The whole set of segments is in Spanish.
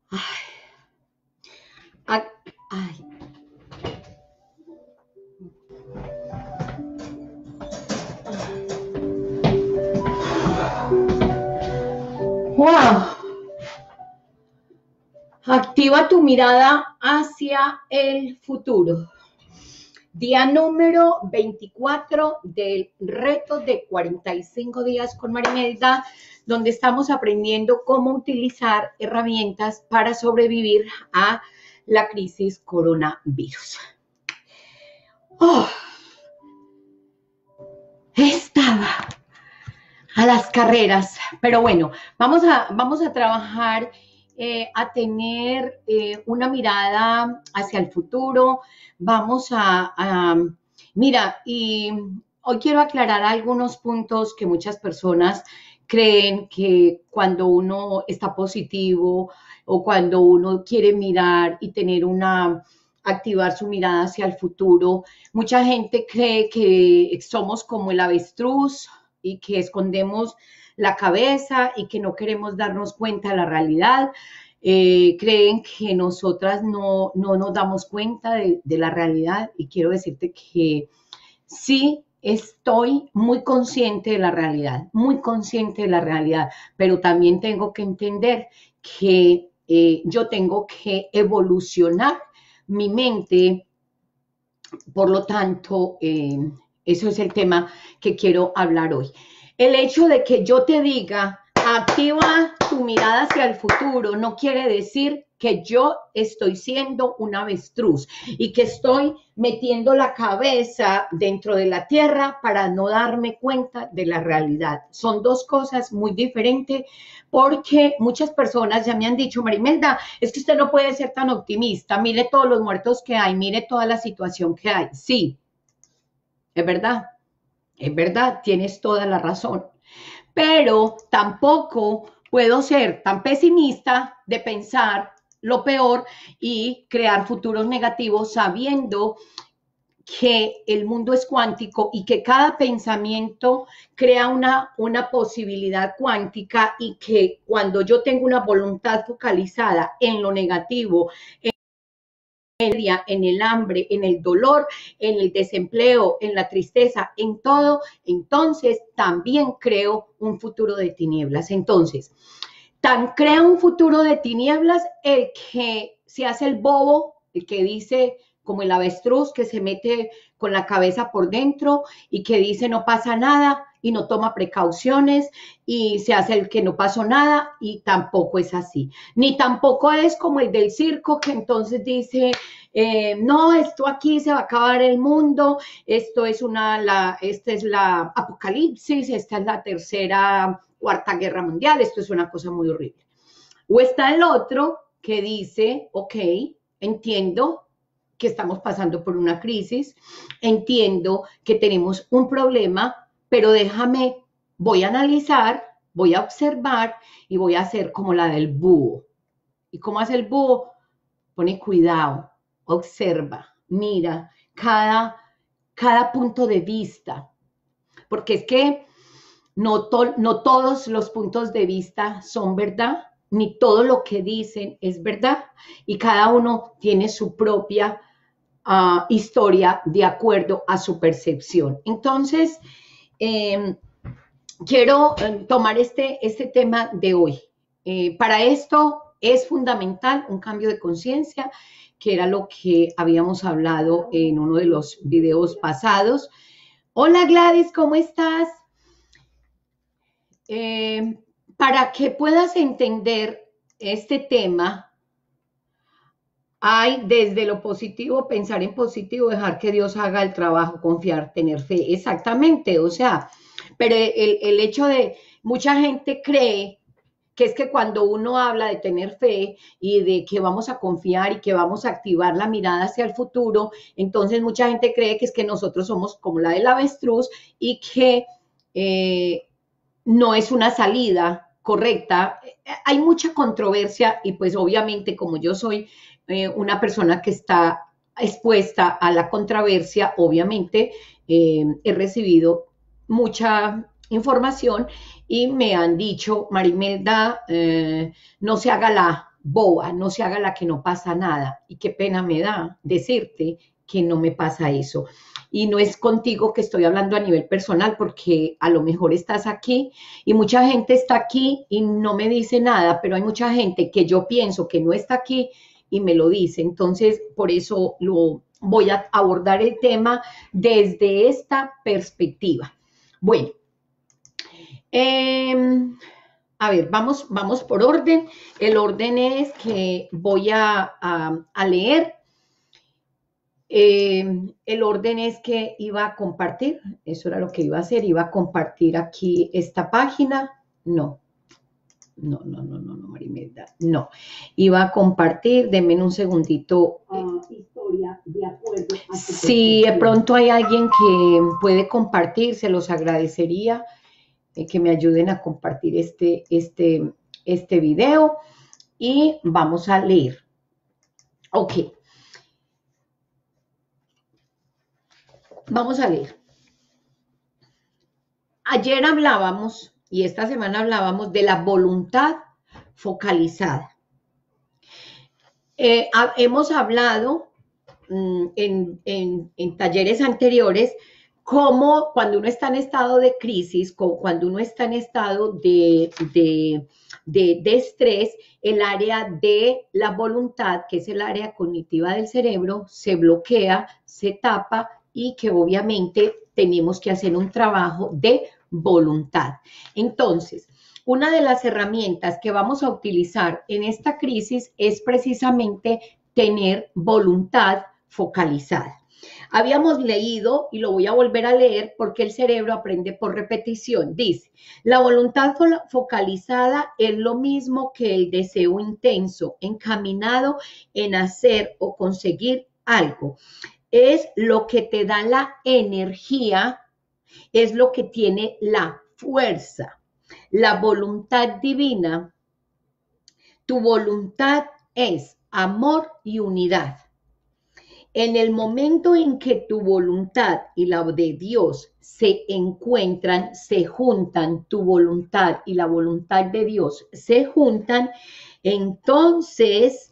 Ay, ay, ay. Wow. Activa tu mirada hacia el futuro. Día número 24 del reto de 45 días con Marimelda, donde estamos aprendiendo cómo utilizar herramientas para sobrevivir a la crisis coronavirus. Oh, estaba a las carreras, pero bueno, vamos a trabajar a tener una mirada hacia el futuro, mira, y hoy quiero aclarar algunos puntos que muchas personas creen que cuando uno está positivo o cuando uno quiere mirar y tener activar su mirada hacia el futuro, mucha gente cree que somos como el avestruz y que escondemos la cabeza y que no queremos darnos cuenta de la realidad. Creen que nosotras no nos damos cuenta de la realidad y quiero decirte que sí estoy muy consciente de la realidad, muy consciente de la realidad, pero también tengo que entender que yo tengo que evolucionar mi mente, por lo tanto, eso es el tema que quiero hablar hoy. El hecho de que yo te diga, activa tu mirada hacia el futuro, no quiere decir que yo estoy siendo un avestruz y que estoy metiendo la cabeza dentro de la tierra para no darme cuenta de la realidad. Son dos cosas muy diferentes porque muchas personas ya me han dicho, Marimelda, es que usted no puede ser tan optimista, mire todos los muertos que hay, mire toda la situación que hay. Sí, es verdad, tienes toda la razón, pero tampoco puedo ser tan pesimista de pensar lo peor y crear futuros negativos sabiendo que el mundo es cuántico y que cada pensamiento crea una posibilidad cuántica y que cuando yo tengo una voluntad focalizada en lo negativo, en el hambre, en el dolor, en el desempleo, en la tristeza, en todo, entonces también creo un futuro de tinieblas. Entonces, tan crea un futuro de tinieblas el que se hace el bobo, el que dice como el avestruz que se mete con la cabeza por dentro y que dice no pasa nada y no toma precauciones y se hace el que no pasó nada y tampoco es así. Ni tampoco es como el del circo que entonces dice, no, esto aquí se va a acabar el mundo, esta es la apocalipsis, esta es la tercera cuarta guerra mundial, esto es una cosa muy horrible. O está el otro que dice, ok, entiendo que estamos pasando por una crisis, entiendo que tenemos un problema, pero déjame, voy a analizar, voy a observar y voy a hacer como la del búho. ¿Y cómo hace el búho? Pone cuidado, observa, mira cada punto de vista, porque es que no todos los puntos de vista son verdad, ni todo lo que dicen es verdad, y cada uno tiene su propia historia de acuerdo a su percepción. Entonces, eh, quiero tomar este tema de hoy. Para esto es fundamental un cambio de conciencia, que era lo que habíamos hablado en uno de los videos pasados. Hola Gladys, ¿cómo estás? Eh, para que puedas entender este tema, hay desde lo positivo, pensar en positivo, dejar que Dios haga el trabajo, confiar, tener fe. Exactamente, o sea, pero el hecho de mucha gente cree que es que cuando uno habla de tener fe y de que vamos a confiar y que vamos a activar la mirada hacia el futuro, entonces mucha gente cree que es que nosotros somos como la del avestruz y que no es una salida correcta. Hay mucha controversia y pues obviamente como yo soy una persona que está expuesta a la controversia, obviamente he recibido mucha información y me han dicho, Marimelda, no se haga boba, no se haga la que no pasa nada. Y qué pena me da decirte que no me pasa eso. Y no es contigo que estoy hablando a nivel personal, porque a lo mejor estás aquí y mucha gente está aquí y no me dice nada, pero hay mucha gente que yo pienso que no está aquí y me lo dice. Entonces, por eso lo voy a abordar el tema desde esta perspectiva. Bueno, a ver, vamos por orden. El orden es que voy a leer. El orden es que iba a compartir, eso era lo que iba a hacer, iba a compartir aquí esta página. No, Marimelda, no. Iba a compartir, denme un segundito. Historia, de acuerdo. Si de pronto hay alguien que puede compartir, se los agradecería que me ayuden a compartir este video y vamos a leer. Ok. Vamos a leer. Ayer hablábamos y esta semana hablábamos de la voluntad focalizada. Hemos hablado en talleres anteriores cómo cuando uno está en estado de crisis, cuando uno está en estado de estrés, el área de la voluntad, que es el área cognitiva del cerebro, se bloquea, se tapa y que obviamente tenemos que hacer un trabajo de voluntad. Entonces, una de las herramientas que vamos a utilizar en esta crisis es precisamente tener voluntad focalizada. Habíamos leído, y lo voy a volver a leer porque el cerebro aprende por repetición. Dice, la voluntad focalizada es lo mismo que el deseo intenso, encaminado en hacer o conseguir algo. Es lo que te da la energía, es lo que tiene la fuerza. La voluntad divina, tu voluntad es amor y unidad. En el momento en que tu voluntad y la de Dios se encuentran, se juntan, tu voluntad y la voluntad de Dios se juntan, entonces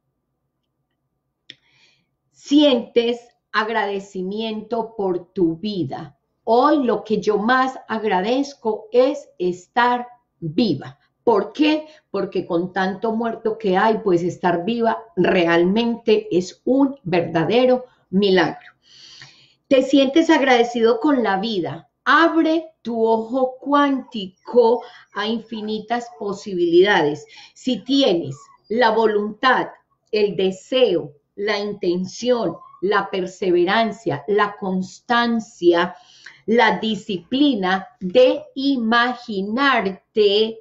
sientes agradecimiento por tu vida. Hoy lo que yo más agradezco es estar viva. ¿Por qué? Porque con tanto muerto que hay, pues estar viva realmente es un verdadero milagro. Te sientes agradecido con la vida. Abre tu ojo cuántico a infinitas posibilidades. Si tienes la voluntad, el deseo, la intención, la perseverancia, la constancia, la disciplina de imaginarte,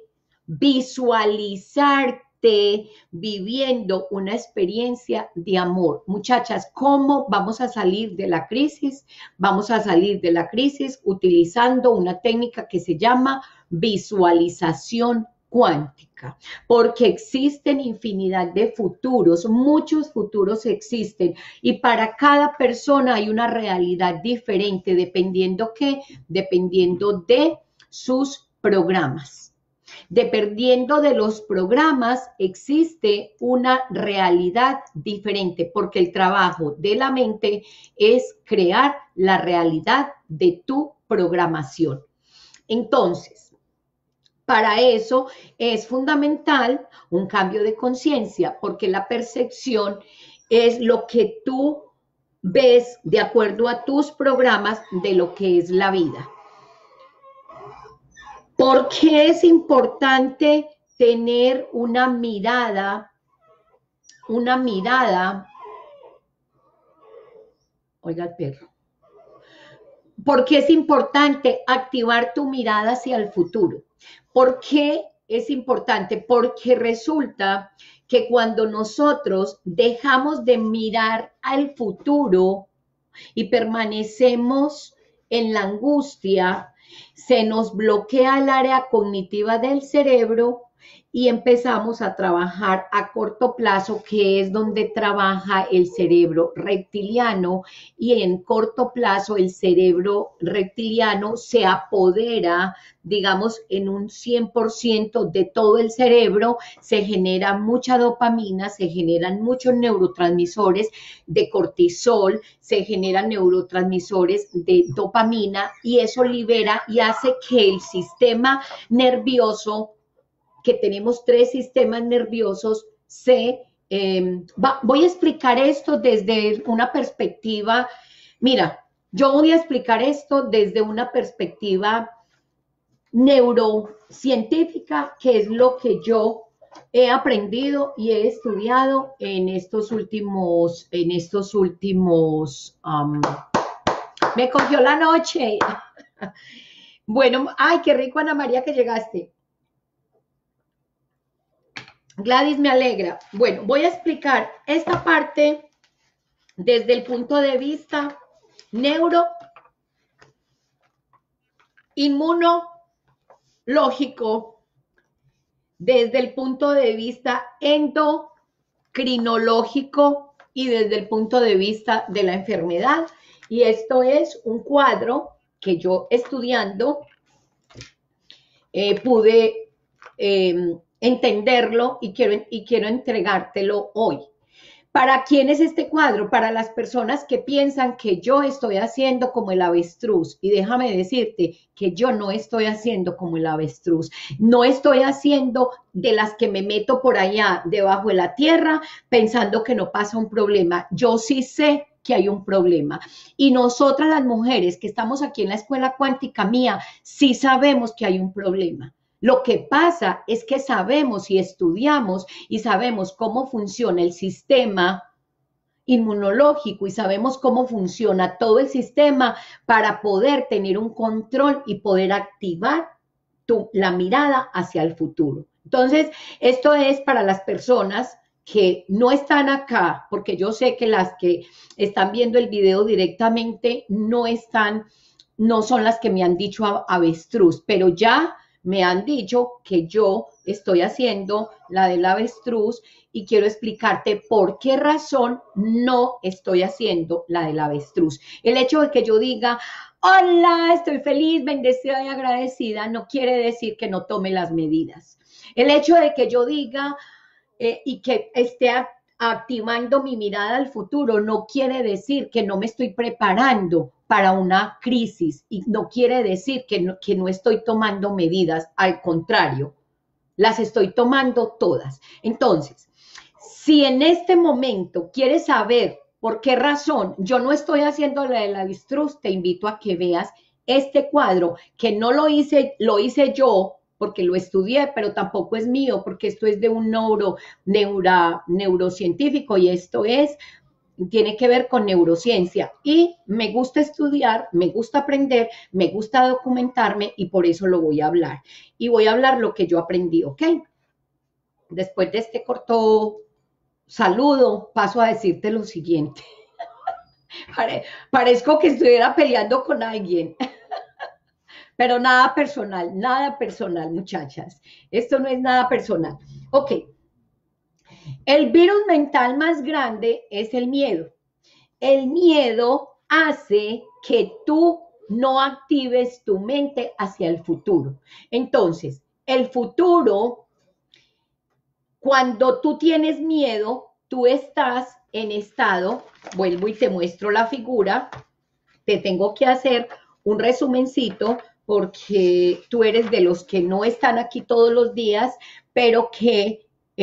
visualizarte viviendo una experiencia de amor. Muchachas, ¿cómo vamos a salir de la crisis? Vamos a salir de la crisis utilizando una técnica que se llama visualización cuántica, porque existen infinidad de futuros, muchos futuros existen y para cada persona hay una realidad diferente dependiendo de sus programas. Dependiendo de los programas, existe una realidad diferente, porque el trabajo de la mente es crear la realidad de tu programación. Entonces, para eso es fundamental un cambio de conciencia, porque la percepción es lo que tú ves de acuerdo a tus programas de lo que es la vida. ¿Por qué es importante tener una mirada, oiga el perro? ¿Por qué es importante activar tu mirada hacia el futuro? ¿Por qué es importante? Porque resulta que cuando nosotros dejamos de mirar al futuro y permanecemos en la angustia, se nos bloquea el área cognitiva del cerebro y empezamos a trabajar a corto plazo, que es donde trabaja el cerebro reptiliano, y en corto plazo el cerebro reptiliano se apodera, digamos, en un 100% de todo el cerebro, se genera mucha dopamina, se generan muchos neurotransmisores de cortisol, se generan neurotransmisores de dopamina y eso libera y hace que el sistema nervioso, que tenemos 3 sistemas nerviosos, voy a explicar esto desde una perspectiva, mira, yo voy a explicar esto desde una perspectiva neurocientífica, que es lo que yo he aprendido y he estudiado en estos últimos, me cogió la noche. Bueno, ay, qué rico, Ana María, que llegaste. Gladys, me alegra. Bueno, voy a explicar esta parte desde el punto de vista neuroinmunológico, desde el punto de vista endocrinológico y desde el punto de vista de la enfermedad. Y esto es un cuadro que yo estudiando pude entenderlo y quiero entregártelo hoy. ¿Para quién es este cuadro? Para las personas que piensan que yo estoy haciendo como el avestruz. Y déjame decirte que yo no estoy haciendo como el avestruz. No estoy haciendo de las que me meto por allá debajo de la tierra pensando que no pasa un problema. Yo sí sé que hay un problema. Y nosotras las mujeres que estamos aquí en la escuela cuántica mía, sí sabemos que hay un problema. Lo que pasa es que sabemos y estudiamos y sabemos cómo funciona el sistema inmunológico y sabemos cómo funciona todo el sistema para poder tener un control y poder activar la mirada hacia el futuro. Entonces, esto es para las personas que no están acá, porque yo sé que las que están viendo el video directamente no son las que me han dicho avestruz, pero ya me han dicho que yo estoy haciendo la del avestruz y quiero explicarte por qué razón no estoy haciendo la del avestruz. El hecho de que yo diga, hola, estoy feliz, bendecida y agradecida, no quiere decir que no tome las medidas. El hecho de que yo diga y que esté activando mi mirada al futuro no quiere decir que no me estoy preparando para una crisis y no quiere decir que no estoy tomando medidas, al contrario, las estoy tomando todas. Entonces, si en este momento quieres saber por qué razón yo no estoy haciendo la del avestruz, te invito a que veas este cuadro, que no lo hice yo, porque lo estudié, pero tampoco es mío, porque esto es de un neurocientífico y esto tiene que ver con neurociencia. Y me gusta estudiar, me gusta aprender, me gusta documentarme y por eso lo voy a hablar. Y voy a hablar lo que yo aprendí, ¿ok? Después de este corto saludo, paso a decirte lo siguiente. Parezco que estuviera peleando con alguien. Pero nada personal, muchachas. Esto no es nada personal. Ok. El virus mental más grande es el miedo. El miedo hace que tú no actives tu mente hacia el futuro. Entonces, el futuro, cuando tú tienes miedo, tú estás en estado, vuelvo y te muestro la figura, te tengo que hacer un resumencito porque tú eres de los que no están aquí todos los días, pero que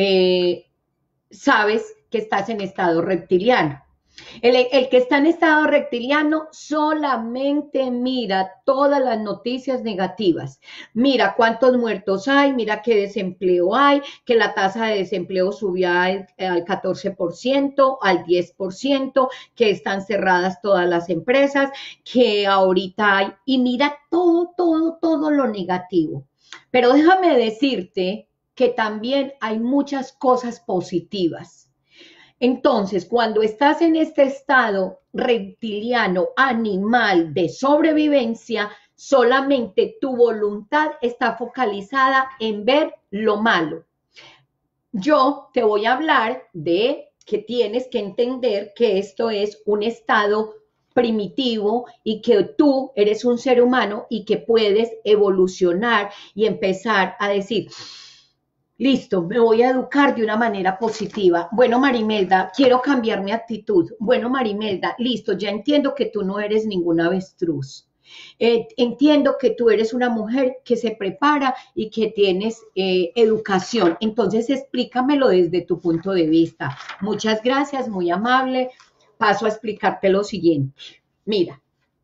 sabes que estás en estado reptiliano. El que está en estado reptiliano solamente mira todas las noticias negativas. Mira cuántos muertos hay, mira qué desempleo hay, que la tasa de desempleo subió al 14%, al 10%, que están cerradas todas las empresas, que ahorita hay, y mira todo lo negativo. Pero déjame decirte que también hay muchas cosas positivas. Entonces, cuando estás en este estado reptiliano, animal de sobrevivencia, Solamente tu voluntad está focalizada en ver lo malo. Yo te voy a hablar de que tienes que entender que esto es un estado primitivo y que tú eres un ser humano y que puedes evolucionar y empezar a decir, listo, me voy a educar de una manera positiva. Bueno, Marimelda, quiero cambiar mi actitud. Bueno, Marimelda, listo, ya entiendo que tú no eres ninguna avestruz. Entiendo que tú eres una mujer que se prepara y que tienes educación. Entonces, explícamelo desde tu punto de vista. Muchas gracias, muy amable. Paso a explicarte lo siguiente. Mira,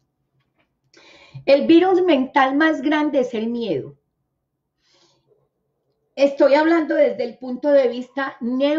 el virus mental más grande es el miedo. Estoy hablando desde el punto de vista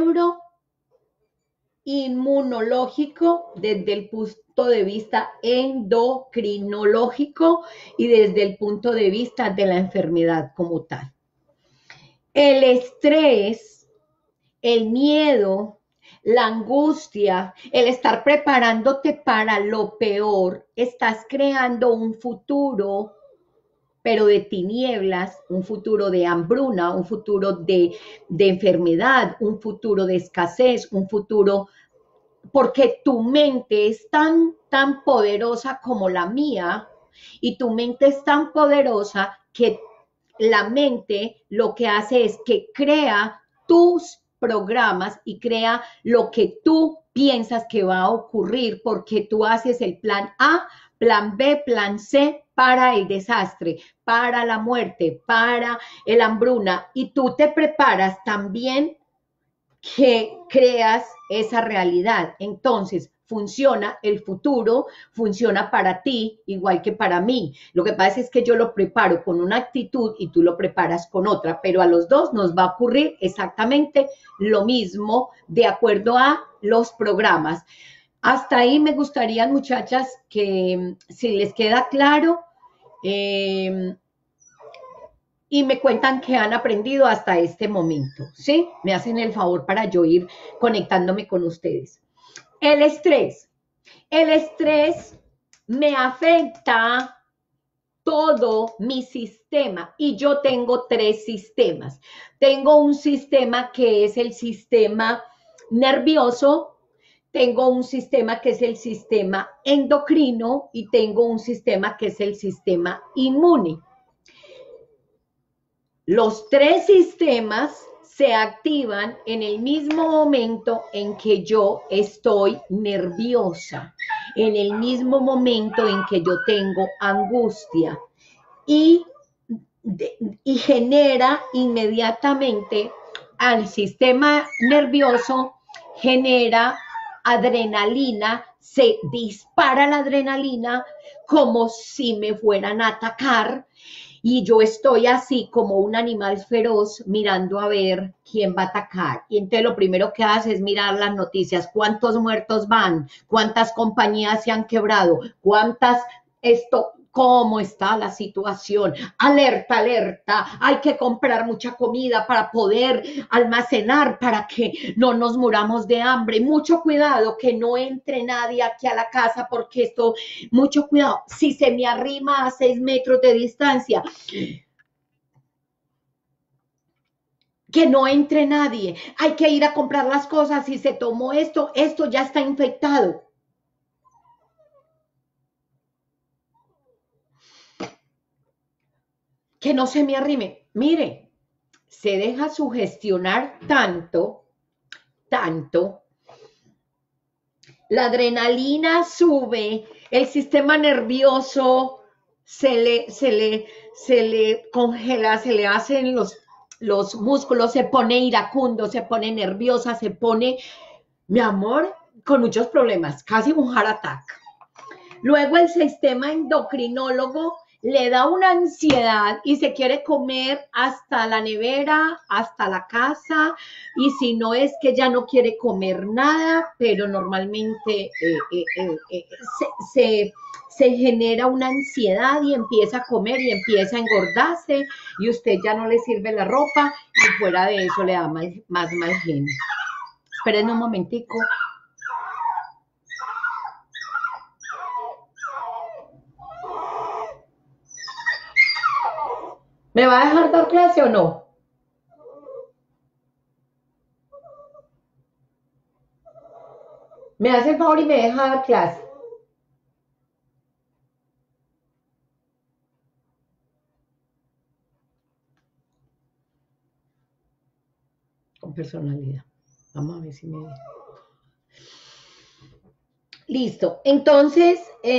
neuroinmunológico, desde el punto de vista endocrinológico y desde el punto de vista de la enfermedad como tal. El estrés, el miedo, la angustia, el estar preparándote para lo peor, estás creando un futuro pero de tinieblas, un futuro de hambruna, un futuro de enfermedad, un futuro de escasez, un futuro, porque tu mente es tan poderosa como la mía, y tu mente es tan poderosa que la mente lo que hace es que crea tus programas y crea lo que tú piensas que va a ocurrir porque tú haces el plan A, plan B, plan C para el desastre, para la muerte, para el hambruna y tú te preparas también que creas esa realidad. Entonces, funciona el futuro, funciona para ti igual que para mí. Lo que pasa es que yo lo preparo con una actitud y tú lo preparas con otra, pero a los dos nos va a ocurrir exactamente lo mismo de acuerdo a los programas. Hasta ahí me gustaría, muchachas, que si les queda claro, eh, y me cuentan que han aprendido hasta este momento, ¿sí? Me hacen el favor para yo ir conectándome con ustedes. El estrés. El estrés me afecta todo mi sistema y yo tengo tres sistemas. Tengo un sistema que es el sistema nervioso, tengo un sistema que es el sistema endocrino y tengo un sistema que es el sistema inmune. Los tres sistemas se activan en el mismo momento en que yo estoy nerviosa, en el mismo momento en que yo tengo angustia y, y genera inmediatamente al sistema nervioso, genera adrenalina, se dispara la adrenalina como si me fueran a atacar y yo estoy así como un animal feroz mirando a ver quién va a atacar. Y entonces lo primero que hace es mirar las noticias, cuántos muertos van, cuántas compañías se han quebrado, cómo está la situación, alerta, alerta, hay que comprar mucha comida para poder almacenar para que no nos muramos de hambre, mucho cuidado que no entre nadie aquí a la casa porque esto, mucho cuidado, si se me arrima a 6 metros de distancia, que no entre nadie, hay que ir a comprar las cosas, si se tomó esto ya está infectado. Que no se me arrime. Mire, se deja sugestionar tanto, la adrenalina sube, el sistema nervioso se le congela, se le hacen los músculos, se pone iracundo, se pone nerviosa, se pone, mi amor, con muchos problemas, casi un heart attack. Luego el sistema endocrinólogo le da una ansiedad y se quiere comer hasta la nevera, hasta la casa, y si no es que ya no quiere comer nada, pero normalmente se genera una ansiedad y empieza a comer y empieza a engordarse y usted ya no le sirve la ropa y fuera de eso le da más mal genio. Esperen un momentico. ¿Me va a dejar dar clase o no? Me hace el favor y me deja dar clase. Con personalidad. Vamos a ver si me deja. Listo. Entonces,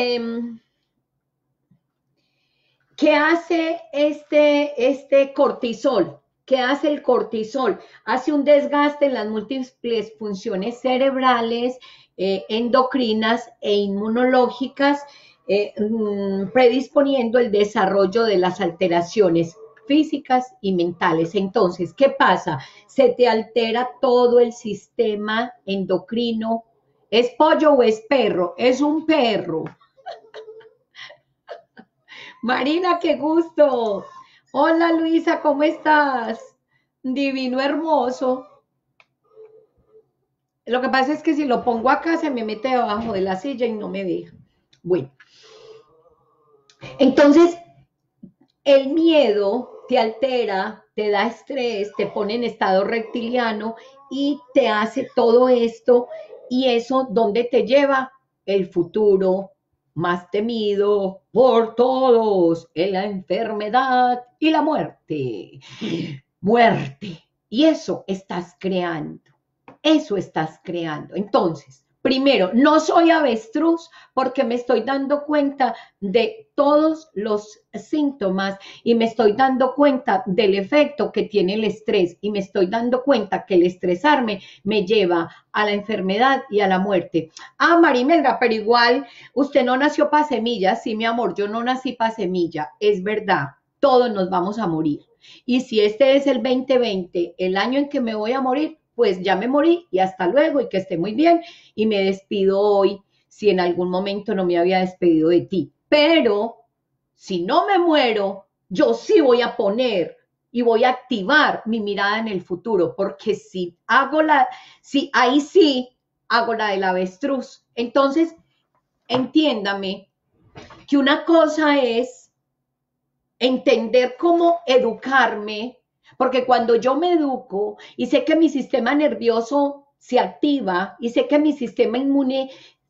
¿qué hace este cortisol? ¿Qué hace el cortisol? Hace un desgaste en las múltiples funciones cerebrales, endocrinas e inmunológicas, predisponiendo el desarrollo de las alteraciones físicas y mentales. Entonces, ¿qué pasa? Se te altera todo el sistema endocrino. ¿Es pollo o es perro? Es un perro. Marina, qué gusto. Hola Luisa, ¿cómo estás? Divino, hermoso. Lo que pasa es que si lo pongo acá se me mete debajo de la silla y no me deja. Bueno, entonces el miedo te altera, te da estrés, te pone en estado reptiliano y te hace todo esto. Y eso, ¿dónde te lleva? El futuro más temido por todos, en la enfermedad y la muerte. Muerte. Y eso estás creando. Eso estás creando. Entonces, primero, no soy avestruz porque me estoy dando cuenta de todos los síntomas y me estoy dando cuenta del efecto que tiene el estrés y me estoy dando cuenta que el estresarme me lleva a la enfermedad y a la muerte. Ah, Marimelda, pero igual usted no nació para semillas. Sí, mi amor, yo no nací para semilla. Es verdad, todos nos vamos a morir. Y si este es el 2020, el año en que me voy a morir, pues ya me morí y hasta luego y que esté muy bien y me despido hoy si en algún momento no me había despedido de ti. Pero si no me muero, yo sí voy a poner y voy a activar mi mirada en el futuro, porque si hago si ahí sí hago la del avestruz. Entonces, entiéndame que una cosa es entender cómo educarme, porque cuando yo me educo y sé que mi sistema nervioso se activa y sé que mi sistema inmune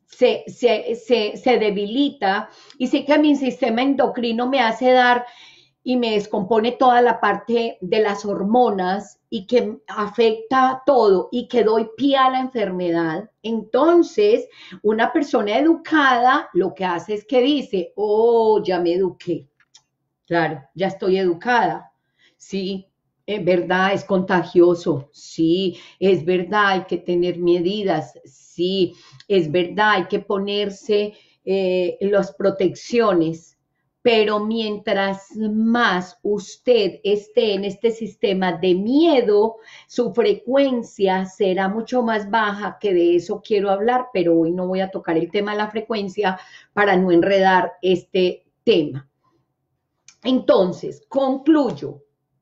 se debilita y sé que mi sistema endocrino me hace dar y me descompone toda la parte de las hormonas y que afecta todo y que doy pie a la enfermedad, entonces una persona educada lo que hace es que dice, oh, ya me eduqué. Claro, ya estoy educada. Sí, es verdad, es contagioso. Sí, es verdad, hay que tener medidas. Sí, es verdad, hay que ponerse las protecciones. Pero mientras más usted esté en este sistema de miedo, su frecuencia será mucho más baja, que de eso quiero hablar, pero hoy no voy a tocar el tema de la frecuencia para no enredar este tema. Entonces, concluyo,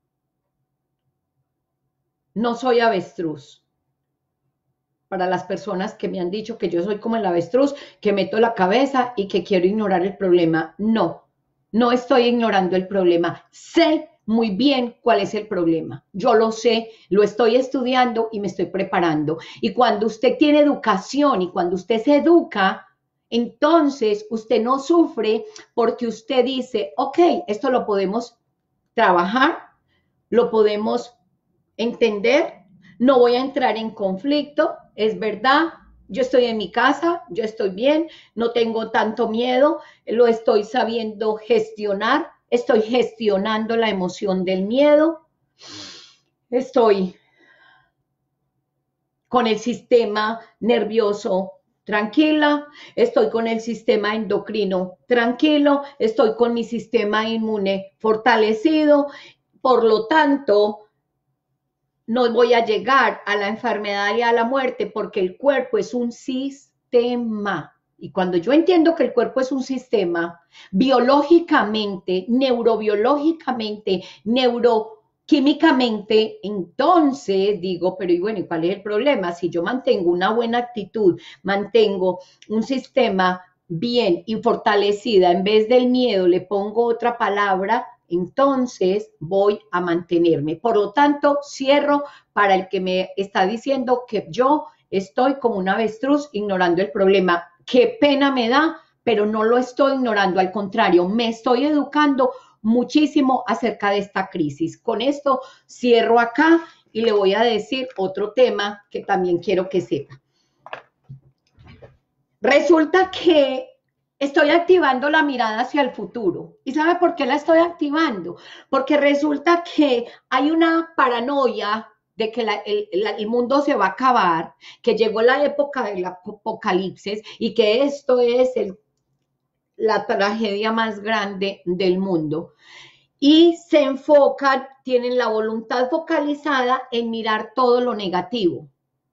no soy avestruz. Para las personas que me han dicho que yo soy como el avestruz, que meto la cabeza y que quiero ignorar el problema. No, no estoy ignorando el problema. Sé muy bien cuál es el problema. Yo lo sé, lo estoy estudiando y me estoy preparando. Y cuando usted tiene educación y cuando usted se educa, entonces usted no sufre porque usted dice, ok, esto lo podemos trabajar, lo podemos entender, no voy a entrar en conflicto, es verdad, yo estoy en mi casa, yo estoy bien, no tengo tanto miedo, lo estoy sabiendo gestionar, estoy gestionando la emoción del miedo, estoy con el sistema nervioso tranquila, estoy con el sistema endocrino tranquilo, estoy con mi sistema inmune fortalecido, por lo tanto, no voy a llegar a la enfermedad y a la muerte porque el cuerpo es un sistema. Y cuando yo entiendo que el cuerpo es un sistema, biológicamente, neurobiológicamente, neuroquímicamente, entonces digo, pero y bueno, ¿y cuál es el problema? Si yo mantengo una buena actitud, mantengo un sistema bien y fortalecida, en vez del miedo le pongo otra palabra, entonces voy a mantenerme. Por lo tanto, cierro para el que me está diciendo que yo estoy como un avestruz ignorando el problema. Qué pena me da, pero no lo estoy ignorando, al contrario, me estoy educando muchísimo acerca de esta crisis. Con esto cierro acá y le voy a decir otro tema que también quiero que sepa. Resulta que estoy activando la mirada hacia el futuro. ¿Y sabe por qué la estoy activando? Porque resulta que hay una paranoia de que el mundo se va a acabar, que llegó la época del apocalipsis y que esto es la tragedia más grande del mundo. Y se enfocan, tienen la voluntad focalizada en mirar todo lo negativo.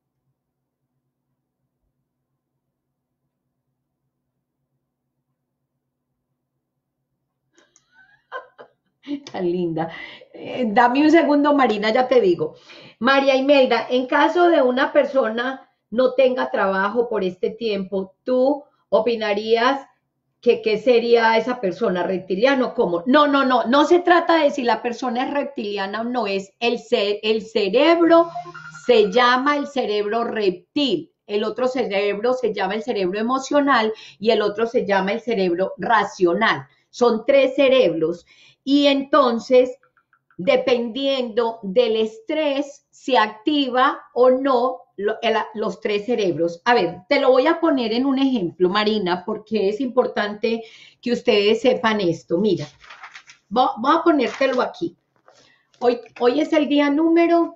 Tan linda. Dame un segundo, Marina, ya te digo. María Imelda, en caso de una persona no tenga trabajo por este tiempo, ¿tú opinarías que qué sería esa persona? ¿Reptiliano? ¿Cómo? No se trata de si la persona es reptiliana o no, es el cerebro, se llama el cerebro reptil. El otro cerebro se llama el cerebro emocional y el otro se llama el cerebro racional. Son tres cerebros. Y entonces, dependiendo del estrés, se activa o no los tres cerebros. A ver, te lo voy a poner en un ejemplo, Marina, porque es importante que ustedes sepan esto. Mira, voy a ponértelo aquí. Hoy es el día número...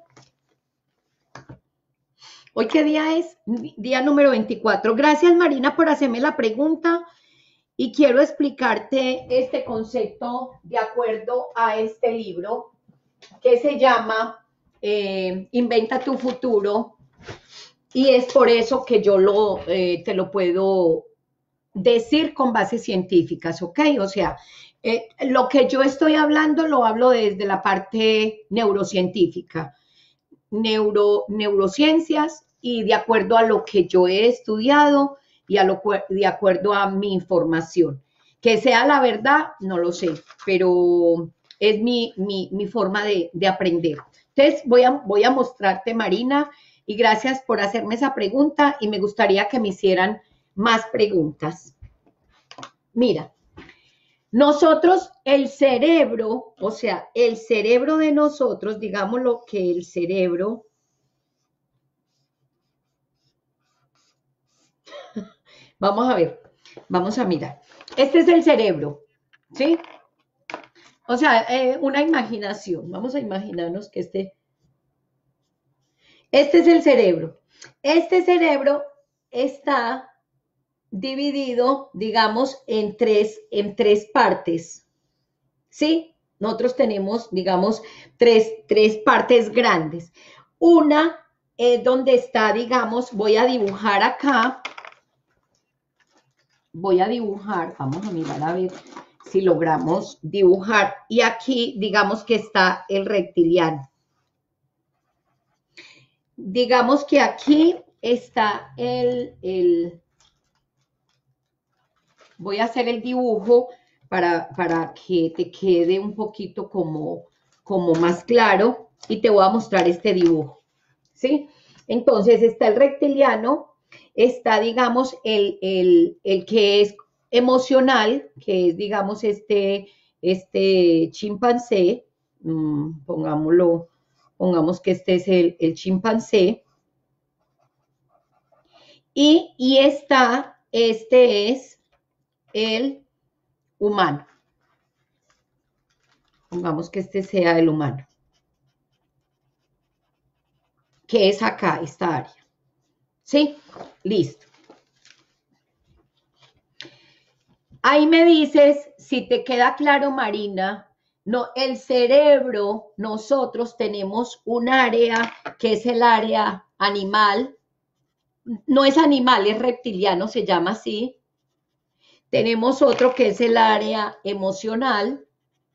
¿Hoy qué día es? Día número 24. Gracias, Marina, por hacerme la pregunta. Y quiero explicarte este concepto de acuerdo a este libro que se llama Inventa tu futuro, y es por eso que yo te lo puedo decir con bases científicas, ¿ok? O sea, lo que yo estoy hablando lo hablo desde la parte neurocientífica, neurociencias, y de acuerdo a lo que yo he estudiado y de acuerdo a mi información. Que sea la verdad, no lo sé, pero es mi forma de aprender. Entonces, voy a mostrarte, Marina, y gracias por hacerme esa pregunta, y me gustaría que me hicieran más preguntas. Mira, nosotros, el cerebro, o sea, el cerebro de nosotros, digámoslo que el cerebro... Vamos a ver, vamos a mirar. Este es el cerebro, ¿sí? O sea, una imaginación. Vamos a imaginarnos que este es el cerebro. Este cerebro está dividido, digamos, en tres partes, ¿sí? Nosotros tenemos, digamos, tres partes grandes. Una es donde está, digamos, voy a dibujar acá. Voy a dibujar, vamos a mirar a ver si logramos dibujar. Y aquí, digamos que está el reptiliano. Digamos que aquí está voy a hacer el dibujo para que te quede un poquito como más claro, y te voy a mostrar este dibujo, ¿sí? Entonces está el reptiliano, está, digamos, el que es emocional, que es, digamos, este chimpancé, pongamos que este es el chimpancé, y este es el humano. Pongamos que este sea el humano, que es acá, esta área. ¿Sí? Listo. Ahí me dices si te queda claro, Marina. No, el cerebro, nosotros tenemos un área que es el área animal. No es animal, es reptiliano, se llama así. Tenemos otro que es el área emocional.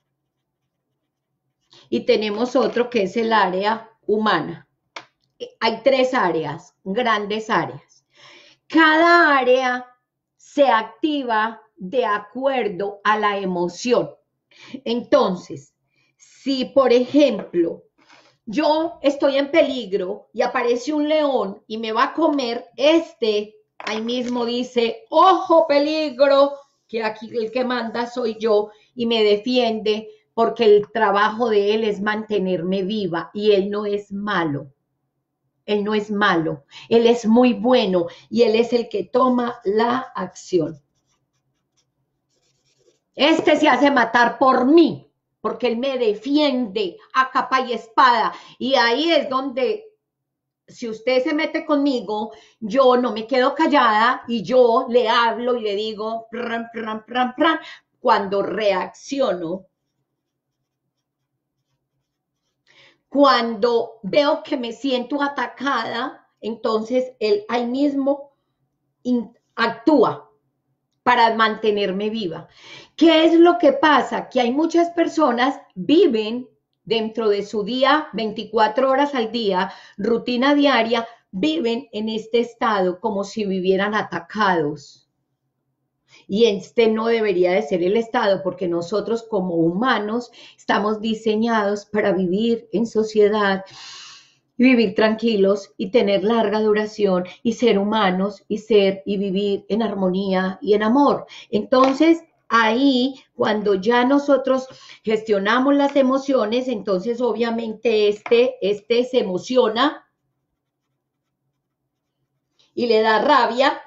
Y tenemos otro que es el área humana. Hay tres áreas, grandes áreas. Cada área se activa de acuerdo a la emoción. Entonces, si por ejemplo yo estoy en peligro y aparece un león y me va a comer, ahí mismo dice, ojo, peligro, que aquí el que manda soy yo y me defiende porque el trabajo de él es mantenerme viva y él no es malo. Él no es malo, él es muy bueno y él es el que toma la acción. Se hace matar por mí, porque él me defiende a capa y espada. Y ahí es donde, si usted se mete conmigo, yo no me quedo callada y yo le hablo y le digo, pran, pran, pran, pran, cuando reacciono. Cuando veo que me siento atacada, entonces él ahí mismo actúa para mantenerme viva. ¿Qué es lo que pasa? Que hay muchas personas viven dentro de su día, 24 horas al día, rutina diaria, viven en este estado como si vivieran atacados. Y no debería de ser el estado, porque nosotros como humanos estamos diseñados para vivir en sociedad, vivir tranquilos y tener larga duración y ser humanos y ser y vivir en armonía y en amor. Entonces, ahí, cuando ya nosotros gestionamos las emociones, entonces obviamente se emociona y le da rabia,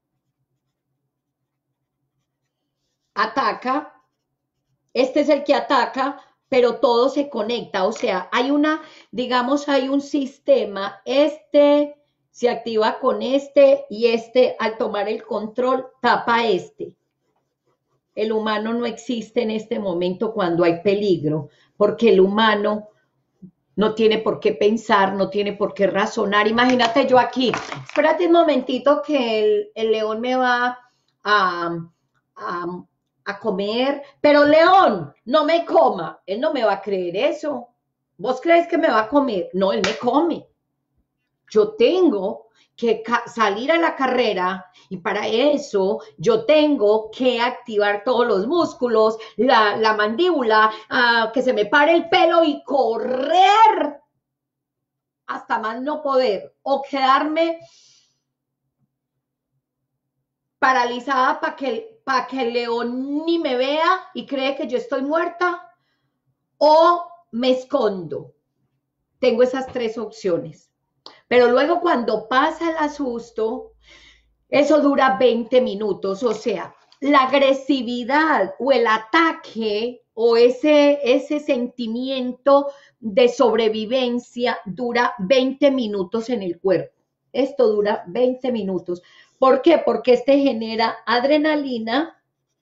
ataca, es el que ataca, pero todo se conecta, o sea, digamos, hay un sistema, se activa con y al tomar el control tapa . El humano no existe en este momento cuando hay peligro, porque el humano no tiene por qué pensar, no tiene por qué razonar. Imagínate yo aquí, espérate un momentito que el león me va a, a comer, pero león, no me coma. Él no me va a creer eso. ¿Vos crees que me va a comer? No, él me come. Yo tengo que salir a la carrera y para eso yo tengo que activar todos los músculos, la mandíbula, que se me pare el pelo y correr hasta más no poder o quedarme paralizada para que el león ni me vea y cree que yo estoy muerta o me escondo. Tengo esas tres opciones. Pero luego cuando pasa el asusto, eso dura 20 minutos, o sea, la agresividad o el ataque o ese sentimiento de sobrevivencia dura 20 minutos en el cuerpo. Esto dura 20 minutos. ¿Por qué? Porque genera adrenalina,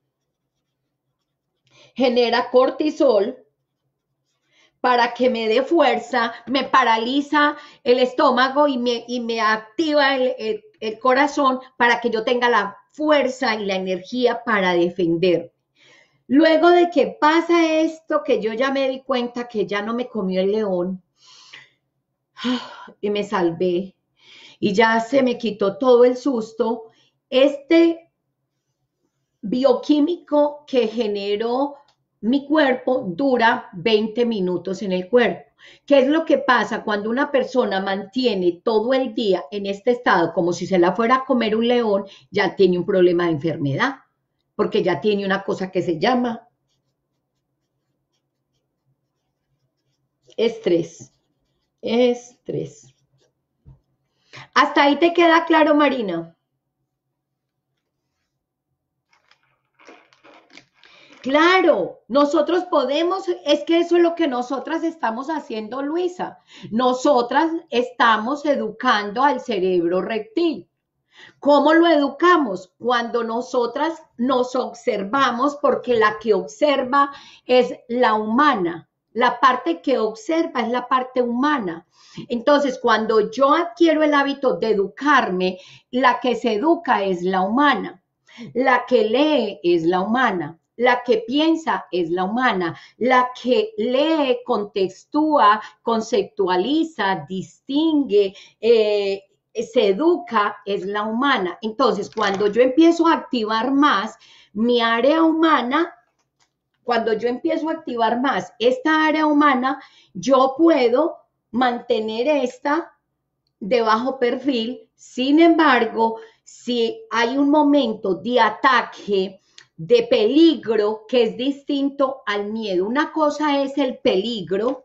genera cortisol, para que me dé fuerza, me paraliza el estómago y me activa el corazón para que yo tenga la fuerza y la energía para defender. Luego de que pasa esto, que yo ya me di cuenta que ya no me comió el león y me salvé y ya se me quitó todo el susto, bioquímico que generó mi cuerpo dura 20 minutos en el cuerpo. ¿Qué es lo que pasa cuando una persona mantiene todo el día en este estado como si se la fuera a comer un león? Ya tiene un problema de enfermedad, porque ya tiene una cosa que se llama estrés. Estrés. ¿Hasta ahí te queda claro, Marina? Claro, nosotros podemos, es que eso es lo que nosotras estamos haciendo, Luisa. Nosotras estamos educando al cerebro reptil. ¿Cómo lo educamos? Cuando nosotras nos observamos, porque la que observa es la humana. La parte que observa es la parte humana. Entonces, cuando yo adquiero el hábito de educarme, la que se educa es la humana. La que lee es la humana. La que piensa es la humana, la que lee, contextúa, conceptualiza, distingue, se educa es la humana. Entonces, cuando yo empiezo a activar más mi área humana, Cuando yo empiezo a activar más esta área humana, yo puedo mantener esta de bajo perfil. Sin embargo, si hay un momento de ataque, de peligro, que es distinto al miedo. Una cosa es el peligro,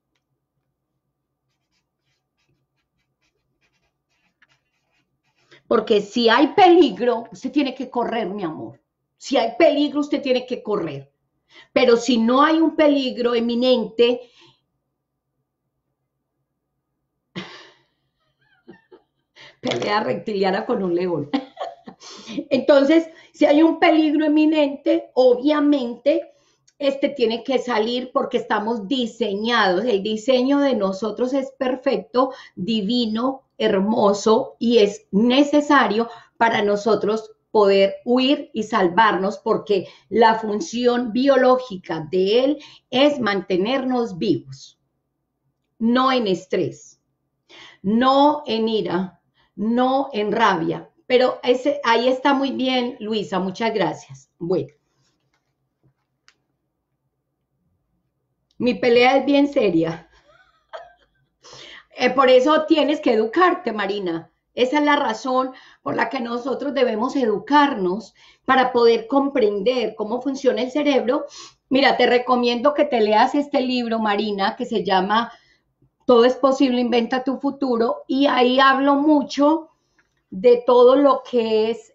porque si hay peligro, usted tiene que correr, mi amor. Si hay peligro, usted tiene que correr. Pero si no hay un peligro eminente, pelea reptiliana con un león. Entonces, si hay un peligro eminente, obviamente, este tiene que salir porque estamos diseñados. El diseño de nosotros es perfecto, divino, hermoso y es necesario para nosotros poder huir y salvarnos porque la función biológica de él es mantenernos vivos, no en estrés, no en ira, no en rabia. Pero ahí está muy bien, Luisa, muchas gracias. Bueno, mi pelea es bien seria. Por eso tienes que educarte, Marina. Esa es la razón por la que nosotros debemos educarnos para poder comprender cómo funciona el cerebro. Mira, te recomiendo que te leas este libro, Marina, que se llama Todo es posible, inventa tu futuro, y ahí hablo mucho de todo lo que es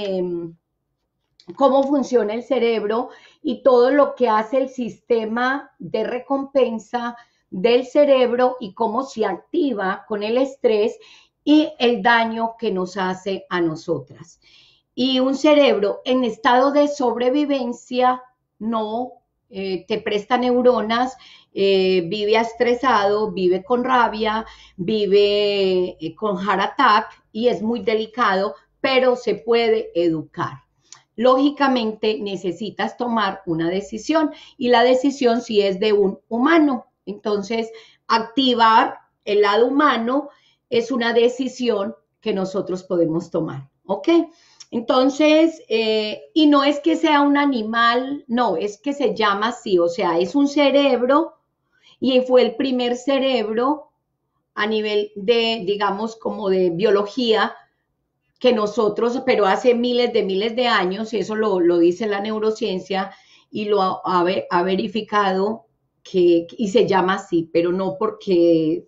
cómo funciona el cerebro y todo lo que hace el sistema de recompensa del cerebro y cómo se activa con el estrés y el daño que nos hace a nosotras. Y un cerebro en estado de sobrevivencia no te presta neuronas, vive estresado, vive con rabia, vive con heart attack y es muy delicado, pero se puede educar. Lógicamente necesitas tomar una decisión y la decisión sí es de un humano. Entonces, activar el lado humano es una decisión que nosotros podemos tomar, ¿ok? Entonces, y no es que sea un animal, no, es que se llama así, o sea, es un cerebro y fue el primer cerebro a nivel de, digamos, como de biología que nosotros, pero hace miles de años, y eso lo dice la neurociencia y lo ha verificado y se llama así, pero no porque,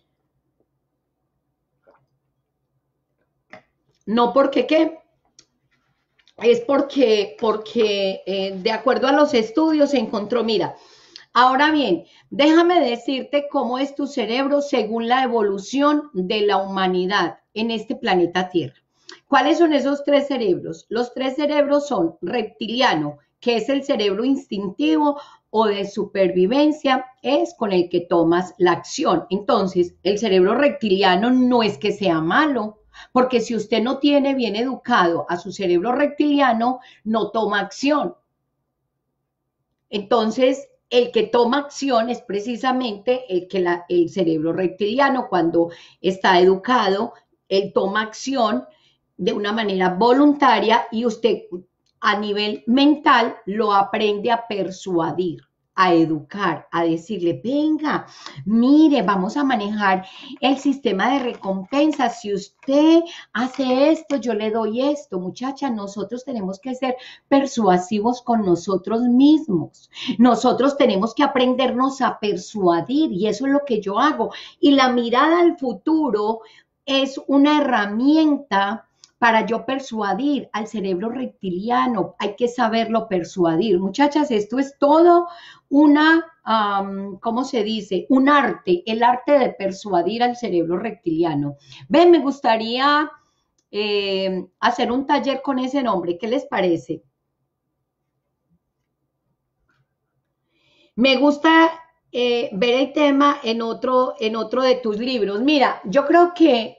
no porque qué, es porque de acuerdo a los estudios se encontró, mira, ahora bien, déjame decirte cómo es tu cerebro según la evolución de la humanidad en este planeta Tierra. ¿Cuáles son esos tres cerebros? Los tres cerebros son reptiliano, que es el cerebro instintivo o de supervivencia, es con el que tomas la acción. Entonces, el cerebro reptiliano no es que sea malo, porque si usted no tiene bien educado a su cerebro reptiliano, no toma acción. Entonces, el que toma acción es precisamente el cerebro reptiliano. Cuando está educado, él toma acción de una manera voluntaria y usted a nivel mental lo aprende a persuadir, a educar, a decirle, venga, mire, vamos a manejar el sistema de recompensa. Si usted hace esto, yo le doy esto. Muchacha, nosotros tenemos que ser persuasivos con nosotros mismos. Nosotros tenemos que aprendernos a persuadir y eso es lo que yo hago. Y la mirada al futuro es una herramienta para yo persuadir al cerebro reptiliano. Hay que saberlo persuadir. Muchachas, esto es todo ¿cómo se dice? Un arte, el arte de persuadir al cerebro reptiliano. Ven, me gustaría hacer un taller con ese nombre. ¿Qué les parece? Me gusta ver el tema en otro de tus libros. Mira, yo creo que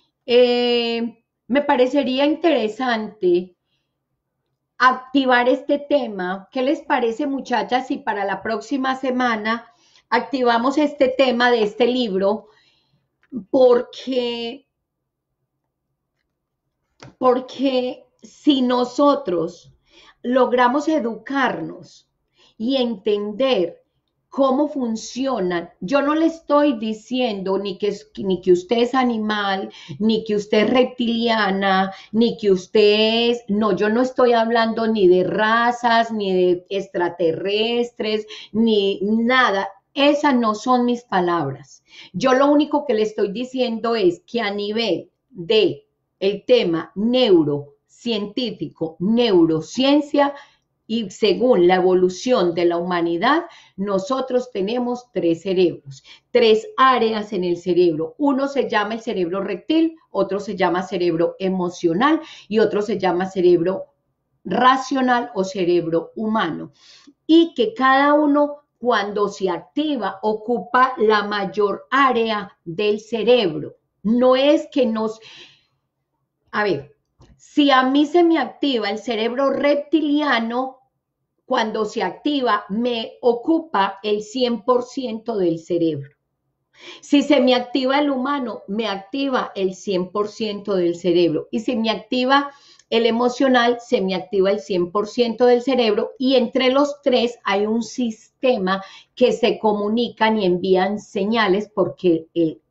me parecería interesante activar este tema. ¿Qué les parece, muchachas, si para la próxima semana activamos este tema de este libro? Porque, porque si nosotros logramos educarnos y entender cómo funcionan. Yo no le estoy diciendo ni que usted es animal, ni que usted es reptiliana, ni que usted es... No, yo no estoy hablando ni de razas, ni de extraterrestres, ni nada. Esas no son mis palabras. Yo lo único que le estoy diciendo es que a nivel de el tema neurocientífico, neurociencia, y según la evolución de la humanidad, nosotros tenemos tres cerebros, tres áreas en el cerebro. Uno se llama el cerebro reptil, otro se llama cerebro emocional y otro se llama cerebro racional o cerebro humano. Y que cada uno, cuando se activa, ocupa la mayor área del cerebro. No es que nos... A ver, si a mí se me activa el cerebro reptiliano, cuando se activa, me ocupa el 100% del cerebro. Si se me activa el humano, me activa el 100% del cerebro. Y si me activa el emocional, se me activa el 100% del cerebro. Y entre los tres hay un sistema que se comunican y envían señales porque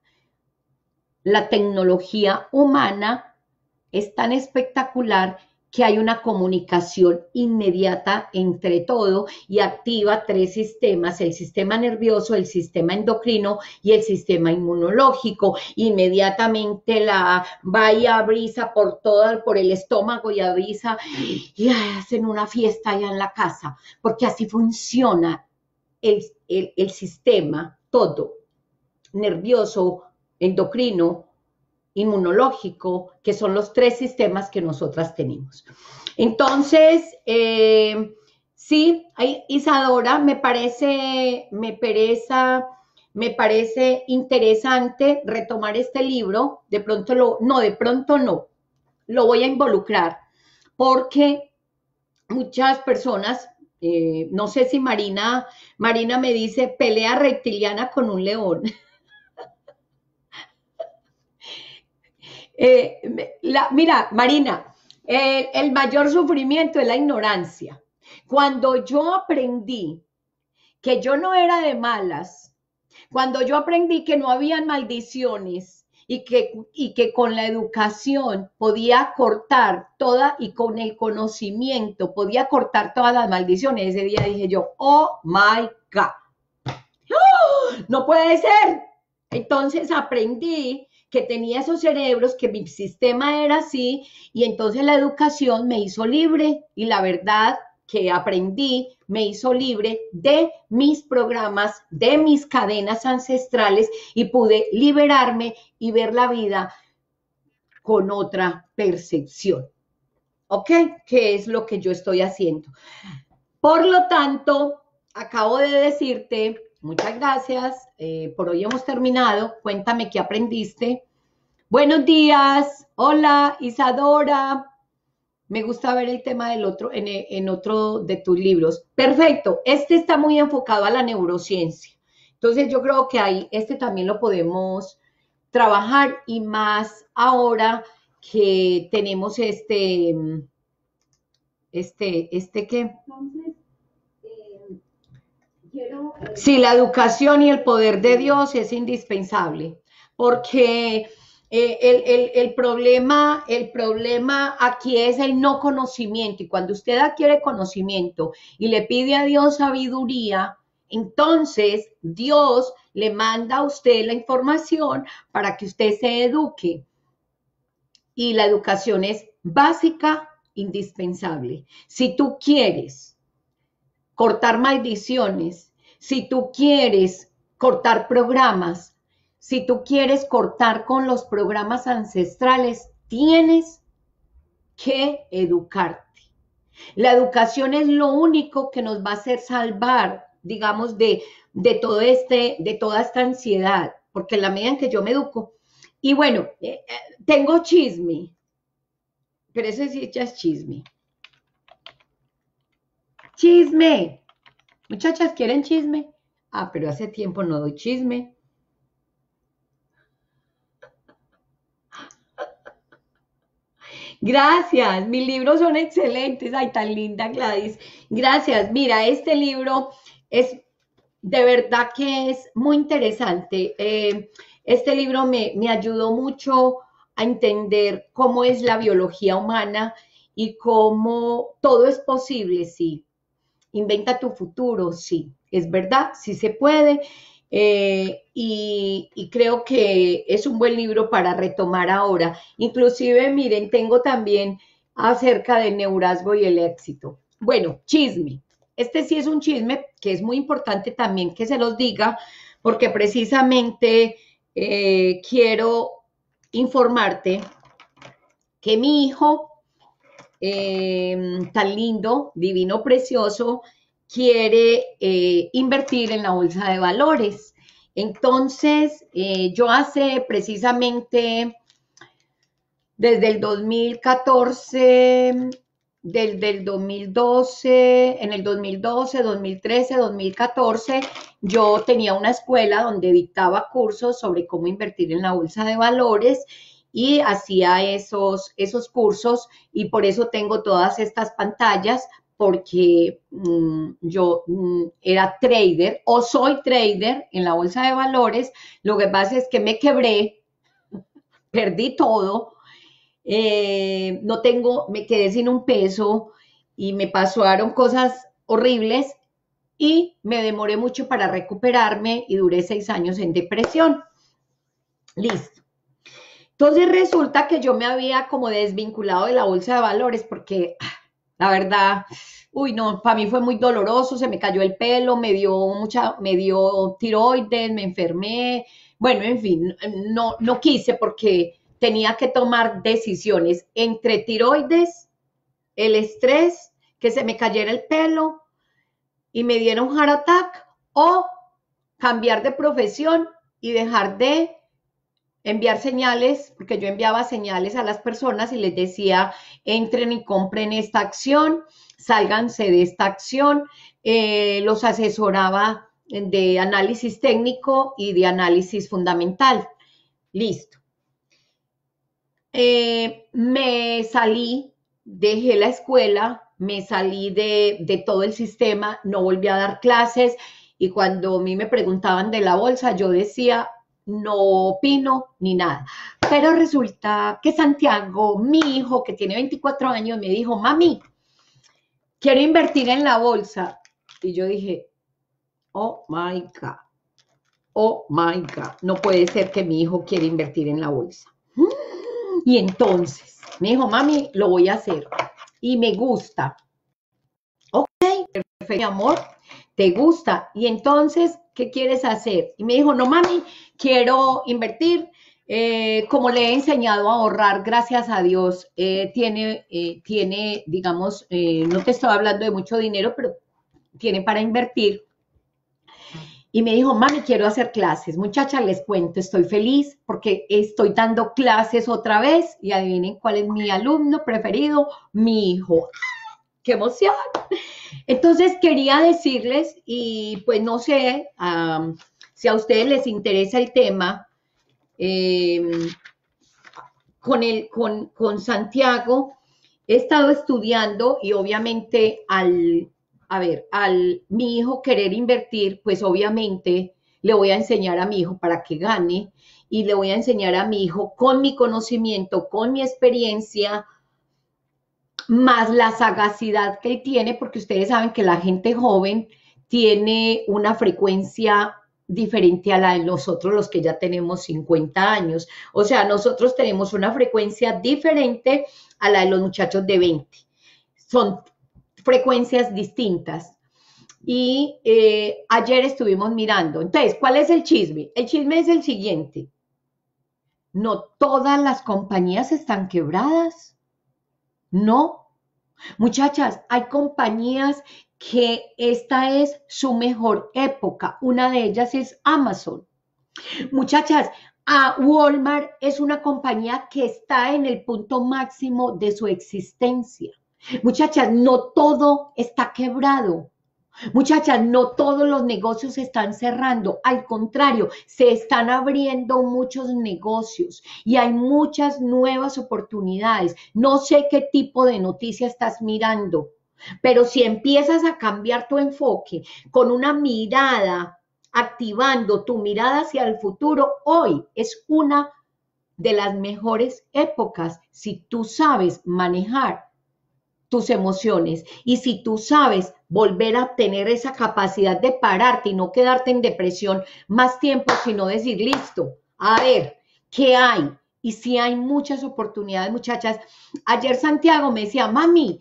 la tecnología humana es tan espectacular que hay una comunicación inmediata entre todo y activa tres sistemas, el sistema nervioso, el sistema endocrino y el sistema inmunológico. Inmediatamente la va y avisa por el estómago y avisa y hacen una fiesta allá en la casa, porque así funciona el sistema todo, nervioso, endocrino, inmunológico, que son los tres sistemas que nosotras tenemos. Entonces, sí, Isadora, me parece interesante retomar este libro. De pronto no, lo voy a involucrar, porque muchas personas, no sé si Marina me dice, pelea reptiliana con un león. Mira, Marina, el mayor sufrimiento es la ignorancia. Cuando yo aprendí que yo no era de malas, cuando yo aprendí que no habían maldiciones y que con la educación podía cortar toda y con el conocimiento podía cortar todas las maldiciones, ese día dije yo, oh my God, no puede ser. Entonces aprendí que tenía esos cerebros, que mi sistema era así, y entonces la educación me hizo libre, y la verdad que aprendí me hizo libre de mis programas, de mis cadenas ancestrales, y pude liberarme y ver la vida con otra percepción. ¿Ok? ¿Qué es lo que yo estoy haciendo? Por lo tanto, acabo de decirte, muchas gracias, por hoy hemos terminado, cuéntame qué aprendiste. Buenos días, hola Isadora, me gusta ver el tema del otro, en otro de tus libros. Perfecto, este está muy enfocado a la neurociencia, entonces yo creo que ahí este también lo podemos trabajar y más ahora que tenemos ¿qué? Sí, la educación y el poder de Dios es indispensable, porque el problema aquí es el no conocimiento, y cuando usted adquiere conocimiento y le pide a Dios sabiduría, entonces Dios le manda a usted la información para que usted se eduque, y la educación es básica, indispensable. Si tú quieres cortar maldiciones, si tú quieres cortar programas, si tú quieres cortar con los programas ancestrales, tienes que educarte. La educación es lo único que nos va a hacer salvar, digamos, de toda esta ansiedad, porque en la medida en que yo me educo, y bueno, tengo chisme, pero eso sí ya es chisme. Chisme. Muchachas, ¿quieren chisme? Ah, pero hace tiempo no doy chisme. Gracias, mis libros son excelentes. Ay, tan linda, Gladys. Gracias. Mira, este libro es de verdad que es muy interesante. Este libro me ayudó mucho a entender cómo es la biología humana y cómo todo es posible, sí. Inventa tu futuro, sí. Es verdad, sí se puede. Y creo que es un buen libro para retomar ahora. Inclusive, miren, tengo también acerca del neurazgo y el éxito. Bueno, chisme. Este sí es un chisme que es muy importante también que se los diga, porque precisamente quiero informarte que mi hijo, tan lindo, divino, precioso, quiere invertir en la bolsa de valores. Entonces, yo hace precisamente desde el 2014, desde el 2012, en el 2012, 2013, 2014, yo tenía una escuela donde dictaba cursos sobre cómo invertir en la bolsa de valores y hacía esos cursos y por eso tengo todas estas pantallas porque yo era trader o soy trader en la bolsa de valores. Lo que pasa es que me quebré, perdí todo, no tengo, me quedé sin un peso y me pasaron cosas horribles y me demoré mucho para recuperarme y duré 6 años en depresión. Listo. Entonces resulta que yo me había como desvinculado de la bolsa de valores porque la verdad, uy, no, para mí fue muy doloroso, se me cayó el pelo, me dio tiroides, me enfermé, bueno, en fin, no quise porque tenía que tomar decisiones entre tiroides, el estrés, que se me cayera el pelo y me diera un heart attack o cambiar de profesión y dejar de enviar señales, porque yo enviaba señales a las personas y les decía, entren y compren esta acción, sálganse de esta acción, los asesoraba de análisis técnico y de análisis fundamental. Listo. Me salí, dejé la escuela, me salí de todo el sistema, no volví a dar clases y cuando a mí me preguntaban de la bolsa, yo decía, no opino ni nada. Pero resulta que Santiago, mi hijo, que tiene 24 años, me dijo, mami, quiero invertir en la bolsa. Y yo dije, oh my God, oh my God, no puede ser que mi hijo quiera invertir en la bolsa. Y entonces me dijo, mami, lo voy a hacer. Y me gusta. Ok, perfecto, mi amor, te gusta. Y entonces, ¿qué quieres hacer? Y me dijo, no, mami, quiero invertir. Como le he enseñado a ahorrar, gracias a Dios, tiene, digamos, no te estoy hablando de mucho dinero, pero tiene para invertir. Y me dijo, mami, quiero hacer clases. Muchachas, les cuento, estoy feliz porque estoy dando clases otra vez y adivinen cuál es mi alumno preferido, mi hijo. ¡Qué emoción! Entonces quería decirles, y pues no sé si a ustedes les interesa el tema, con Santiago he estado estudiando y obviamente al mi hijo querer invertir, pues obviamente le voy a enseñar a mi hijo para que gane y le voy a enseñar a mi hijo con mi conocimiento, con mi experiencia, más la sagacidad que él tiene, porque ustedes saben que la gente joven tiene una frecuencia diferente a la de nosotros, los que ya tenemos 50 años. O sea, nosotros tenemos una frecuencia diferente a la de los muchachos de 20. Son frecuencias distintas. Y ayer estuvimos mirando. Entonces, ¿cuál es el chisme? El chisme es el siguiente. No todas las compañías están quebradas. No. Muchachas, hay compañías que esta es su mejor época. Una de ellas es Amazon. Muchachas, Walmart es una compañía que está en el punto máximo de su existencia. Muchachas, no todo está quebrado. Muchachas, no todos los negocios se están cerrando, al contrario, se están abriendo muchos negocios y hay muchas nuevas oportunidades. No sé qué tipo de noticia estás mirando, pero si empiezas a cambiar tu enfoque con una mirada, activando tu mirada hacia el futuro, hoy es una de las mejores épocas si tú sabes manejar tus emociones y si tú sabes volver a tener esa capacidad de pararte y no quedarte en depresión más tiempo, sino decir, listo, a ver, ¿qué hay? Y si hay muchas oportunidades, muchachas. Ayer Santiago me decía, mami,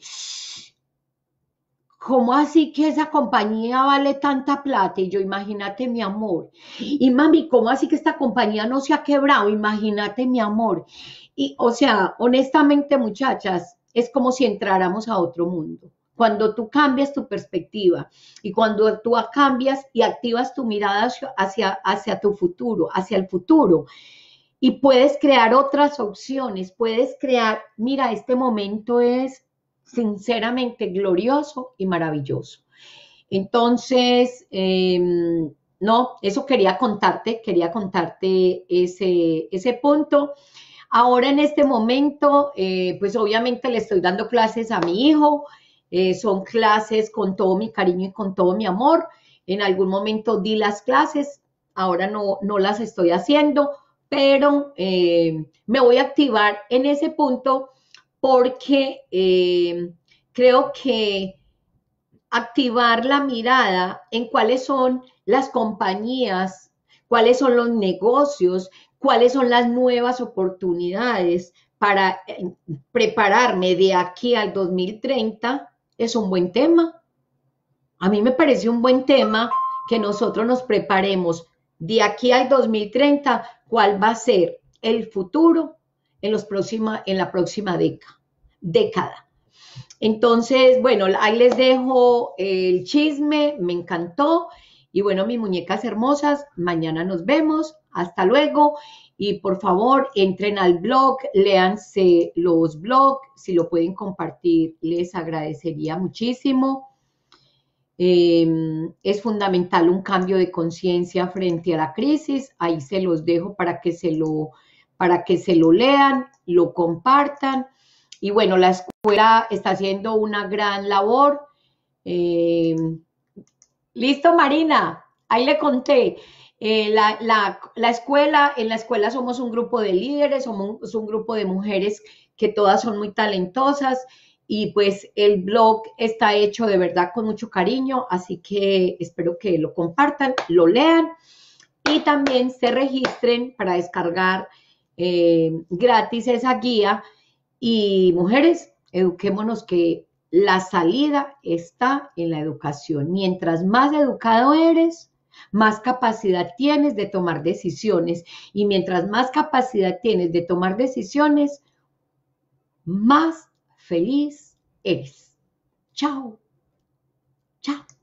¿cómo así que esa compañía vale tanta plata? Y yo, imagínate mi amor. Y mami, ¿cómo así que esta compañía no se ha quebrado? Imagínate mi amor. Y, o sea, honestamente, muchachas, es como si entráramos a otro mundo. Cuando tú cambias tu perspectiva y cuando tú cambias y activas tu mirada hacia tu futuro, hacia el futuro, y puedes crear otras opciones, puedes crear, mira, este momento es sinceramente glorioso y maravilloso. Entonces, no, eso quería contarte ese punto. Ahora en este momento, pues obviamente le estoy dando clases a mi hijo, son clases con todo mi cariño y con todo mi amor. En algún momento di las clases, ahora no las estoy haciendo, pero me voy a activar en ese punto porque creo que activar la mirada en cuáles son las compañías, cuáles son los negocios, cuáles son las nuevas oportunidades para prepararme de aquí al 2030 es un buen tema. A mí me parece un buen tema que nosotros nos preparemos de aquí al 2030, cuál va a ser el futuro en la próxima década. Entonces, bueno, ahí les dejo el chisme, me encantó. Y bueno, mis muñecas hermosas, mañana nos vemos. Hasta luego. Y por favor, entren al blog, léanse los blogs. Si lo pueden compartir, les agradecería muchísimo. Es fundamental un cambio de conciencia frente a la crisis. Ahí se los dejo para que se lo lean, lo compartan. Y bueno, la escuela está haciendo una gran labor. Eh, Listo, Marina, ahí le conté. En la escuela somos un grupo de líderes, somos un grupo de mujeres que todas son muy talentosas y pues el blog está hecho de verdad con mucho cariño, así que espero que lo compartan, lo lean y también se registren para descargar gratis esa guía. Y mujeres, eduquémonos que la salida está en la educación. Mientras más educado eres, más capacidad tienes de tomar decisiones. Y mientras más capacidad tienes de tomar decisiones, más feliz eres. Chao. Chao.